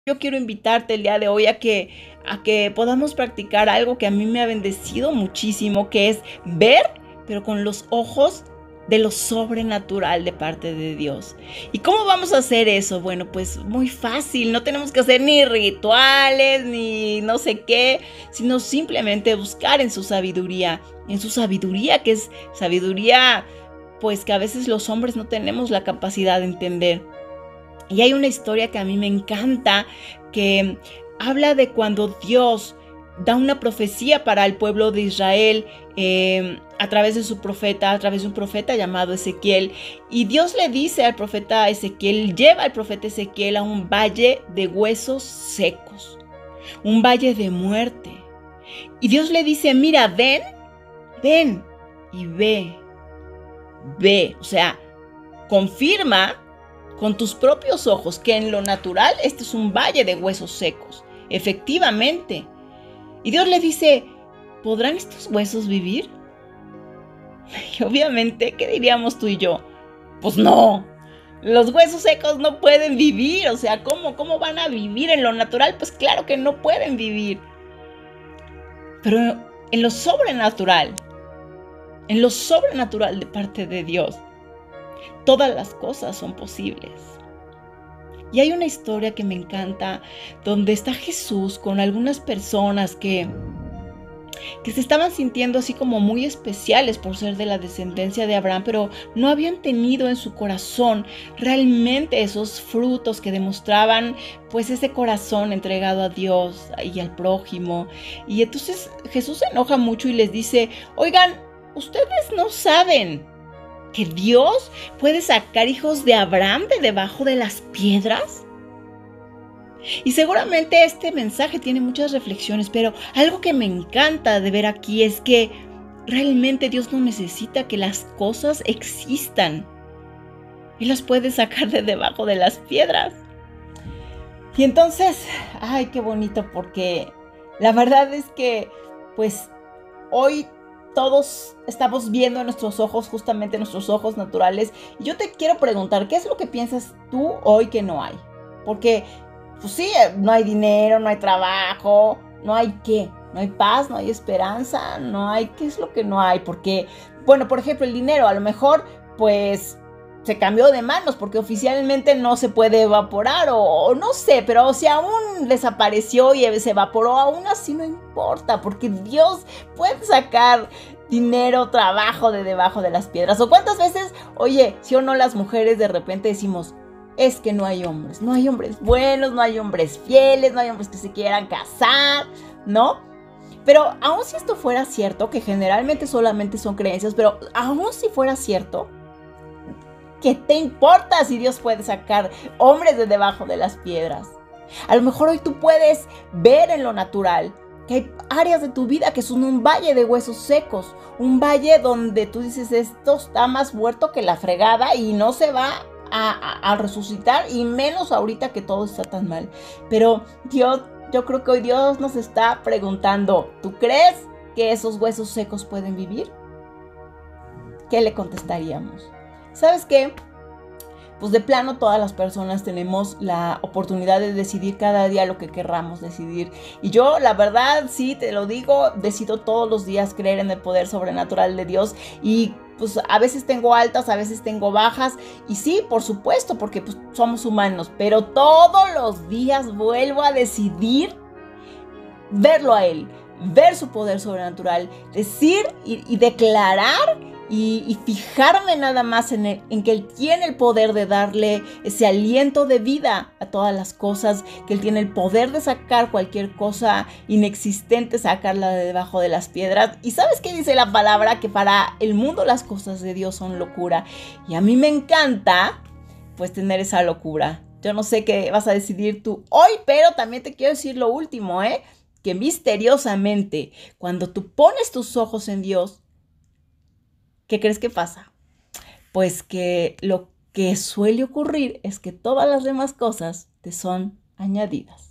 Yo quiero invitarte el día de hoy a que podamos practicar algo que a mí me ha bendecido muchísimo, que es ver, pero con los ojos de lo sobrenatural de parte de Dios. ¿Y cómo vamos a hacer eso? Bueno, pues muy fácil, no tenemos que hacer ni rituales, ni no sé qué, sino simplemente buscar en su sabiduría que es sabiduría, pues que a veces los hombres no tenemos la capacidad de entender. Y hay una historia que a mí me encanta, que habla de cuando Dios da una profecía para el pueblo de Israel a través de su profeta, a través de un profeta llamado Ezequiel. Y Dios le dice al profeta Ezequiel, lleva al profeta Ezequiel a un valle de huesos secos, un valle de muerte. Y Dios le dice, mira, ven y ve. O sea, confirma con tus propios ojos que en lo natural este es un valle de huesos secos, efectivamente. Y Dios le dice, ¿podrán estos huesos vivir? Y obviamente, ¿qué diríamos tú y yo? Pues no, los huesos secos no pueden vivir, o sea, ¿cómo van a vivir en lo natural? Pues claro que no pueden vivir. Pero en lo sobrenatural de parte de Dios, todas las cosas son posibles. Y hay una historia que me encanta donde está Jesús con algunas personas que se estaban sintiendo así como muy especiales por ser de la descendencia de Abraham, pero no habían tenido en su corazón realmente esos frutos que demostraban pues ese corazón entregado a Dios y al prójimo. Y entonces Jesús se enoja mucho y les dice, oigan, ustedes no saben que Dios puede sacar hijos de Abraham de debajo de las piedras. Y seguramente este mensaje tiene muchas reflexiones, pero algo que me encanta de ver aquí es que realmente Dios no necesita que las cosas existan. Él las puede sacar de debajo de las piedras. Y entonces, ay, qué bonito, porque la verdad es que, pues, hoy todos estamos viendo en nuestros ojos, justamente nuestros ojos naturales. Y yo te quiero preguntar, ¿qué es lo que piensas tú hoy que no hay? Porque, pues sí, no hay dinero, no hay trabajo, no hay qué, no hay paz, no hay esperanza, no hay, ¿qué es lo que no hay? Porque, bueno, por ejemplo, el dinero, a lo mejor, pues, se cambió de manos porque oficialmente no se puede evaporar o no sé, pero si aún desapareció y se evaporó, aún así no importa porque Dios puede sacar dinero, trabajo de debajo de las piedras. O cuántas veces, oye, si o no las mujeres de repente decimos, es que no hay hombres buenos, no hay hombres fieles, no hay hombres que se quieran casar, ¿no? Pero aun si esto fuera cierto, que generalmente solamente son creencias, pero aun si fuera cierto, ¿qué te importa si Dios puede sacar hombres de debajo de las piedras? A lo mejor hoy tú puedes ver en lo natural que hay áreas de tu vida que son un valle de huesos secos, un valle donde tú dices, esto está más muerto que la fregada y no se va a resucitar, y menos ahorita que todo está tan mal. Pero Dios, yo creo que hoy Dios nos está preguntando, ¿tú crees que esos huesos secos pueden vivir? ¿Qué le contestaríamos? ¿Sabes qué? Pues de plano todas las personas tenemos la oportunidad de decidir cada día lo que querramos decidir. Y yo, la verdad, sí, te lo digo, decido todos los días creer en el poder sobrenatural de Dios. Y pues a veces tengo altas, a veces tengo bajas. Y sí, por supuesto, porque pues somos humanos. Pero todos los días vuelvo a decidir verlo a Él, ver su poder sobrenatural, decir y declarar y fijarme nada más en que Él tiene el poder de darle ese aliento de vida a todas las cosas, que Él tiene el poder de sacar cualquier cosa inexistente, sacarla de debajo de las piedras. ¿Y sabes qué dice la palabra? Que para el mundo las cosas de Dios son locura. Y a mí me encanta pues tener esa locura. Yo no sé qué vas a decidir tú hoy, pero también te quiero decir lo último, que misteriosamente, cuando tú pones tus ojos en Dios, ¿qué crees que pasa? Pues que lo que suele ocurrir es que todas las demás cosas te son añadidas.